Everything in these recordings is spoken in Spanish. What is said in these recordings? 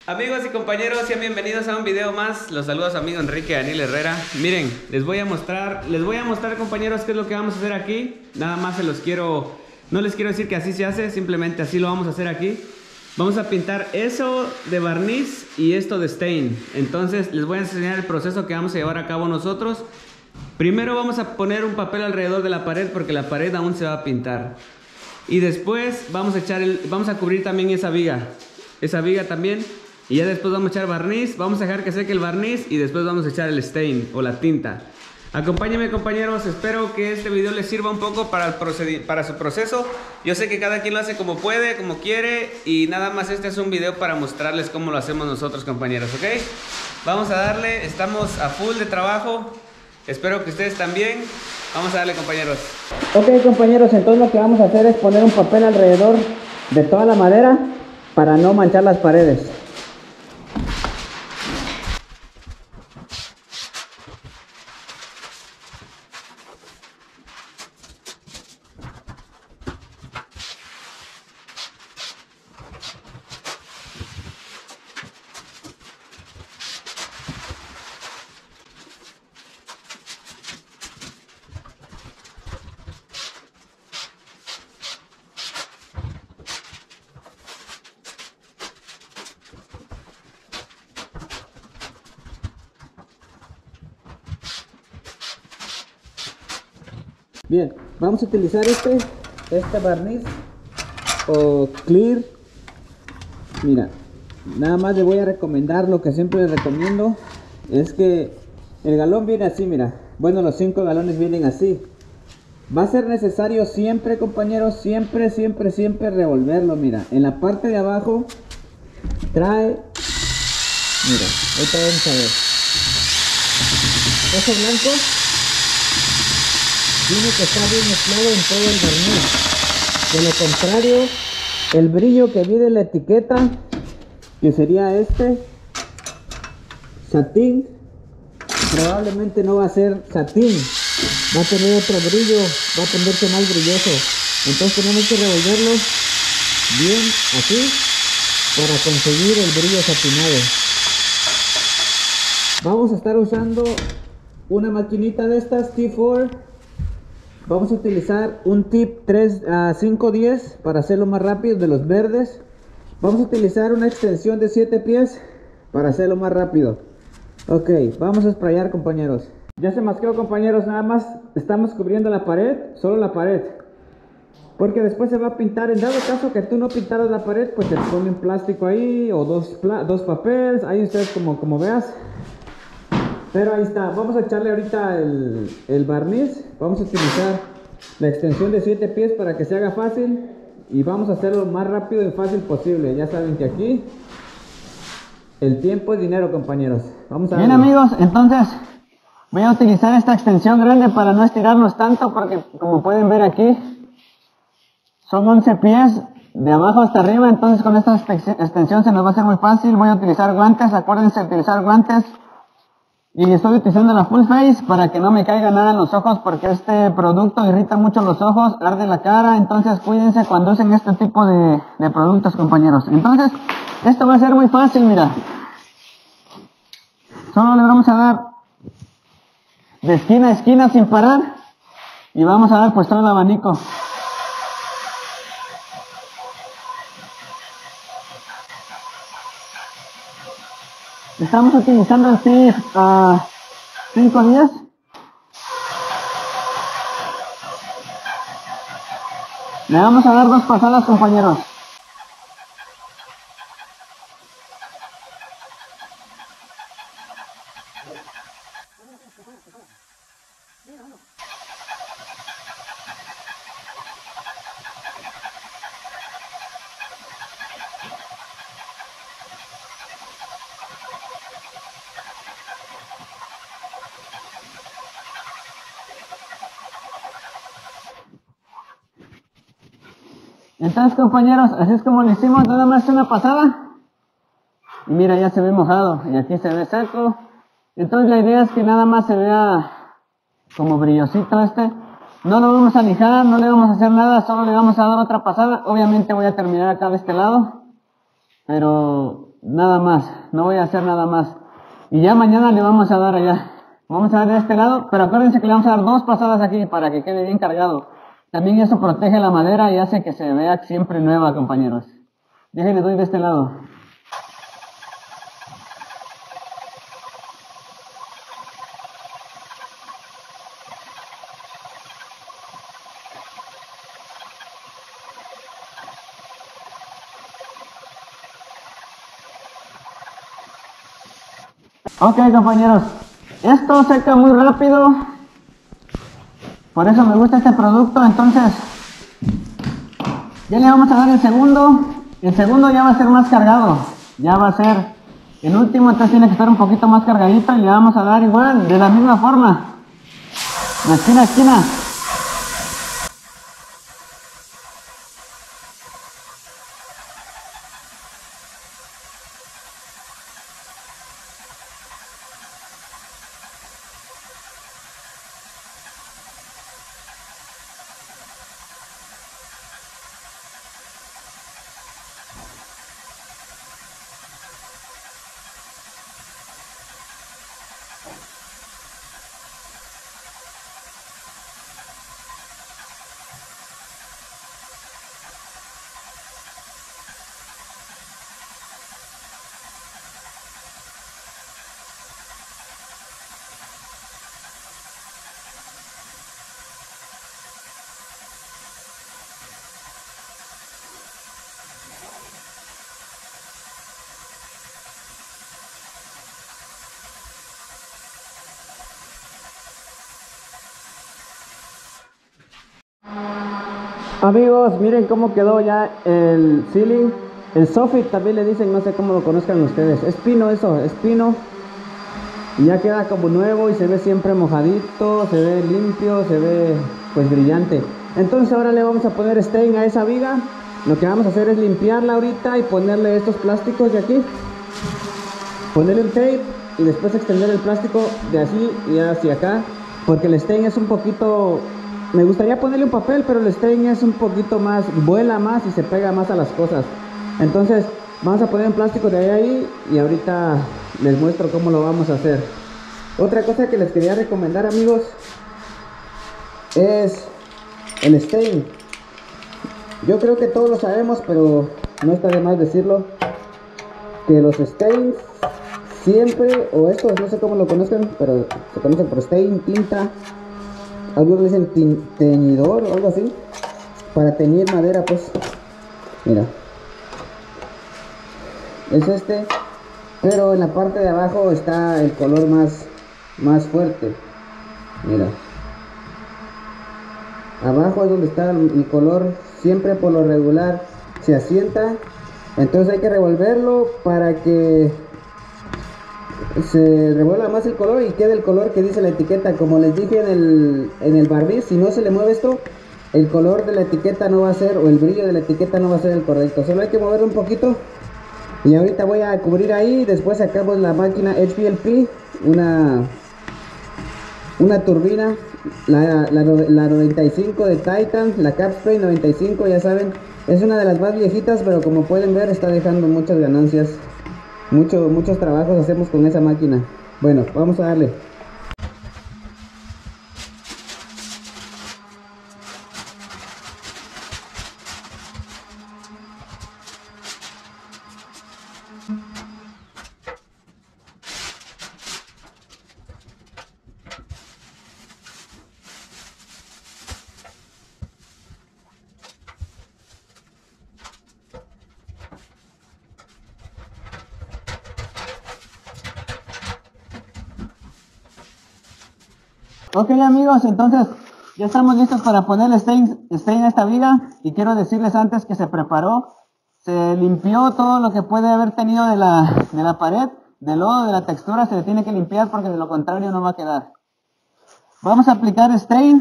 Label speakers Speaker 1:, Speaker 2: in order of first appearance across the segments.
Speaker 1: Amigos y compañeros, sean bienvenidos a un video más. Los saluda su amigo Enrique Daniel Herrera. Miren, les voy a mostrar compañeros qué es lo que vamos a hacer aquí. Nada más no les quiero decir que así se hace, simplemente así lo vamos a hacer aquí. Vamos a pintar eso de barniz y esto de stain. Entonces les voy a enseñar el proceso que vamos a llevar a cabo nosotros. Primero vamos a poner un papel alrededor de la pared porque la pared aún se va a pintar. Y después vamos a cubrir también esa viga también. Y ya después vamos a echar barniz, vamos a dejar que seque el barniz y después vamos a echar el stain o la tinta. Acompáñenme, compañeros, espero que este video les sirva un poco para su proceso. Yo sé que cada quien lo hace como puede, como quiere, y nada más este es un video para mostrarles cómo lo hacemos nosotros, compañeros, ¿ok? Vamos a darle, estamos a full de trabajo, espero que ustedes también. Vamos a darle, compañeros.
Speaker 2: Ok, compañeros, entonces lo que vamos a hacer es poner un papel alrededor de toda la madera para no manchar las paredes. Bien, vamos a utilizar este barniz o clear. Mira, nada más le voy a recomendar lo que siempre les recomiendo, es que el galón viene así, mira. Bueno, los 5 galones vienen así. Va a ser necesario siempre, compañeros, siempre revolverlo. Mira, en la parte de abajo trae, mira, ahorita vamos a ver, ese blanco tiene que estar bien mezclado en todo el barniz. De lo contrario, el brillo que viene en la etiqueta, que sería este satín, probablemente no va a ser satín, va a tener otro brillo, va a ponerse más brilloso. Entonces tenemos que revolverlo bien así para conseguir el brillo satinado. Vamos a estar usando una maquinita de estas T4. Vamos a utilizar un tip 510 para hacerlo más rápido, de los verdes. Vamos a utilizar una extensión de 7 pies para hacerlo más rápido. Ok, vamos a sprayar, compañeros. Ya se masqueó, compañeros, nada más estamos cubriendo la pared, solo la pared. Porque después se va a pintar, en dado caso que tú no pintaras la pared, pues te ponen plástico ahí o dos papeles, ahí ustedes como veas. Pero ahí está, vamos a echarle ahorita el barniz. Vamos a utilizar la extensión de 7 pies para que se haga fácil. Y vamos a hacerlo lo más rápido y fácil posible. Ya saben que aquí el tiempo es dinero, compañeros. Vamos a ver. Bien, amigos, entonces voy a utilizar esta extensión grande para no estirarnos tanto, porque como pueden ver aquí son 11 pies de abajo hasta arriba. Entonces con esta extensión se nos va a hacer muy fácil. Voy a utilizar guantes, acuérdense de utilizar guantes. Y estoy utilizando la full face para que no me caiga nada en los ojos, porque este producto irrita mucho los ojos, arde la cara. Entonces cuídense cuando usen este tipo de productos, compañeros. Entonces esto va a ser muy fácil, mira. Solo le vamos a dar de esquina a esquina sin parar. Y vamos a dar pues todo el abanico. Estamos utilizando el tip 510. Le vamos a dar 2 pasadas, compañeros. Entonces, compañeros, así es como lo hicimos, nada más una pasada. Y mira, ya se ve mojado y aquí se ve seco. Entonces la idea es que nada más se vea como brillosito este. No lo vamos a lijar, no le vamos a hacer nada, solo le vamos a dar otra pasada. Obviamente voy a terminar acá de este lado, pero nada más, no voy a hacer nada más. Y ya mañana le vamos a dar allá. Vamos a dar de este lado, pero acuérdense que le vamos a dar 2 pasadas aquí para que quede bien cargado. También eso protege la madera y hace que se vea siempre nueva, compañeros. Déjenle doy de este lado. Ok, compañeros, esto seca muy rápido, por eso me gusta este producto. Entonces ya le vamos a dar el segundo ya va a ser más cargado, ya va a ser el último, entonces tiene que estar un poquito más cargadito y le vamos a dar igual, de la misma forma, de esquina a esquina. Amigos, miren cómo quedó ya el ceiling. El soffit también le dicen, no sé cómo lo conozcan ustedes. Es pino eso, es pino. Y ya queda como nuevo y se ve siempre mojadito, se ve limpio, se ve pues brillante. Entonces ahora le vamos a poner stain a esa viga. Lo que vamos a hacer es limpiarla ahorita y ponerle estos plásticos de aquí. Ponerle un tape y después extender el plástico de así y hacia acá. Porque el stain es un poquito... Me gustaría ponerle un papel, pero el stain es un poquito más, vuela más y se pega más a las cosas. Entonces vamos a poner un plástico de ahí y ahorita les muestro cómo lo vamos a hacer. Otra cosa que les quería recomendar, amigos, es el stain. Yo creo que todos lo sabemos, pero no está de más decirlo, que los stains siempre, o estos, no sé cómo lo conozcan, pero se conocen por stain, tinta. Algunos dicen teñidor o algo así, para teñir madera, pues. Mira, es este, pero en la parte de abajo está el color más fuerte. Mira, abajo es donde está el color, siempre por lo regular se asienta. Entonces hay que revolverlo para que se revuelva más el color y quede el color que dice la etiqueta. Como les dije en el barniz, si no se le mueve esto, el color de la etiqueta no va a ser, o el brillo de la etiqueta no va a ser el correcto. Solo hay que moverlo un poquito. Y ahorita voy a cubrir ahí. Después sacamos la máquina HPLP, una turbina, la 95 de Titan, la Capspray 95, ya saben. Es una de las más viejitas, pero como pueden ver está dejando muchas ganancias. Muchos trabajos hacemos con esa máquina. Bueno, vamos a darle. Ok, amigos, entonces ya estamos listos para poner el stain a esta viga. Y quiero decirles antes que se preparó, se limpió todo lo que puede haber tenido de la pared, del lodo, de la textura. Se le tiene que limpiar porque de lo contrario no va a quedar. Vamos a aplicar stain.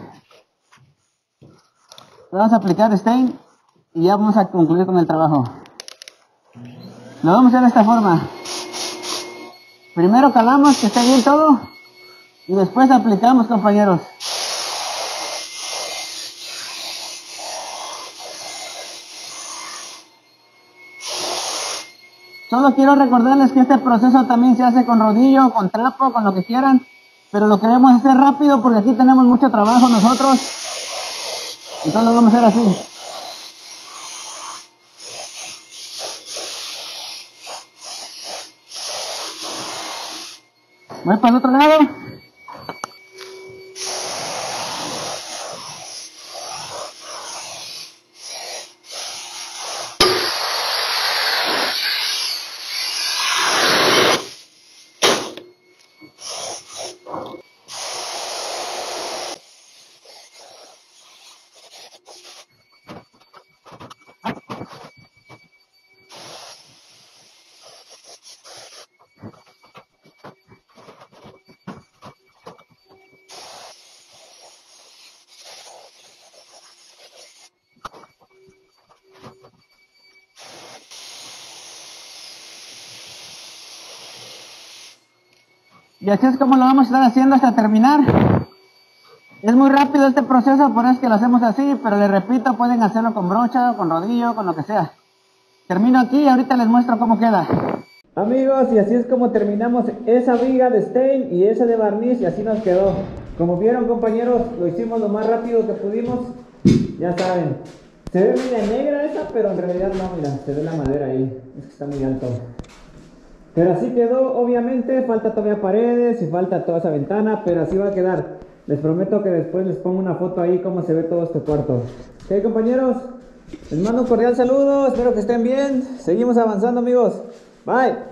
Speaker 2: Vamos a aplicar stain y ya vamos a concluir con el trabajo. Lo vamos a hacer de esta forma. Primero calamos que esté bien todo y después aplicamos, compañeros. Solo quiero recordarles que este proceso también se hace con rodillo, con trapo, con lo que quieran. Pero lo queremos hacer rápido porque aquí tenemos mucho trabajo nosotros. Entonces lo vamos a hacer así. Voy para el otro lado. Y así es como lo vamos a estar haciendo hasta terminar. Es muy rápido este proceso, por eso es que lo hacemos así, pero les repito, pueden hacerlo con brocha, con rodillo, con lo que sea. Termino aquí y ahorita les muestro cómo queda. Amigos, y así es como terminamos esa viga de stain y esa de barniz, y así nos quedó. Como vieron, compañeros, lo hicimos lo más rápido que pudimos. Ya saben, se ve media negra esa, pero en realidad no, mira, se ve la madera ahí, es que está muy alto. Pero así quedó, obviamente, falta todavía paredes y falta toda esa ventana, pero así va a quedar. Les prometo que después les pongo una foto ahí cómo se ve todo este cuarto. Ok, compañeros, les mando un cordial saludo, espero que estén bien. Seguimos avanzando, amigos. Bye.